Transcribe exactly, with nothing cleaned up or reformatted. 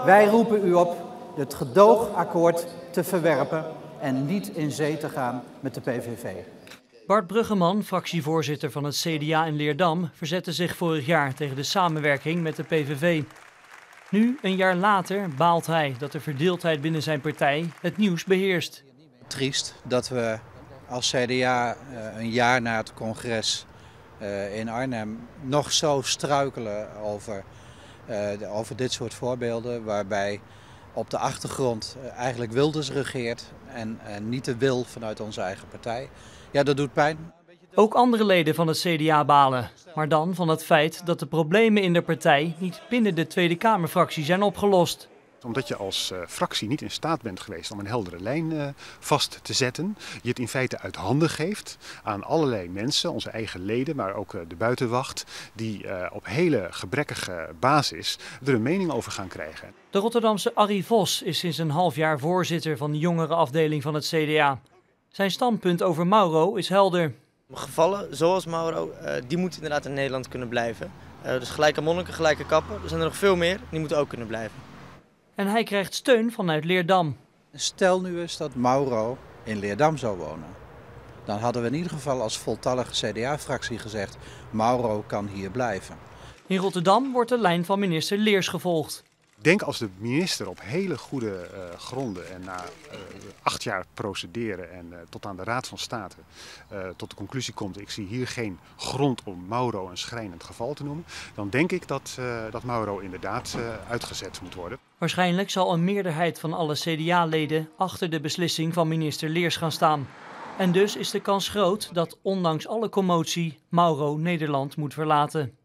Wij roepen u op het gedoogakkoord te verwerpen en niet in zee te gaan met de P V V. Bart Bruggeman, fractievoorzitter van het C D A in Leerdam, verzette zich vorig jaar tegen de samenwerking met de P V V. Nu, een jaar later, baalt hij dat de verdeeldheid binnen zijn partij het nieuws beheerst. Triest dat we als C D A een jaar na het congres in Arnhem nog zo struikelen over, over dit soort voorbeelden, waarbij op de achtergrond eigenlijk Wilders regeert en niet de wil vanuit onze eigen partij. Ja, dat doet pijn. Ook andere leden van het C D A balen, maar dan van het feit dat de problemen in de partij niet binnen de Tweede Kamerfractie zijn opgelost. Omdat je als uh, fractie niet in staat bent geweest om een heldere lijn uh, vast te zetten. Je het in feite uit handen geeft aan allerlei mensen, onze eigen leden, maar ook uh, de buitenwacht, die uh, op hele gebrekkige basis er een mening over gaan krijgen. De Rotterdamse Arie Vos is sinds een half jaar voorzitter van de jongerenafdeling van het C D A. Zijn standpunt over Mauro is helder. Gevallen zoals Mauro, uh, die moeten inderdaad in Nederland kunnen blijven. Uh, dus gelijke monniken, gelijke kappen. Er zijn er nog veel meer, die moeten ook kunnen blijven. En hij krijgt steun vanuit Leerdam. Stel nu eens dat Mauro in Leerdam zou wonen. Dan hadden we in ieder geval als voltallige C D A-fractie gezegd, Mauro kan hier blijven. In Rotterdam wordt de lijn van minister Leers gevolgd. Ik denk als de minister op hele goede uh, gronden en na uh, acht jaar procederen en uh, tot aan de Raad van State uh, tot de conclusie komt, ik zie hier geen grond om Mauro een schrijnend geval te noemen, dan denk ik dat, uh, dat Mauro inderdaad uh, uitgezet moet worden. Waarschijnlijk zal een meerderheid van alle C D A-leden achter de beslissing van minister Leers gaan staan. En dus is de kans groot dat ondanks alle commotie Mauro Nederland moet verlaten.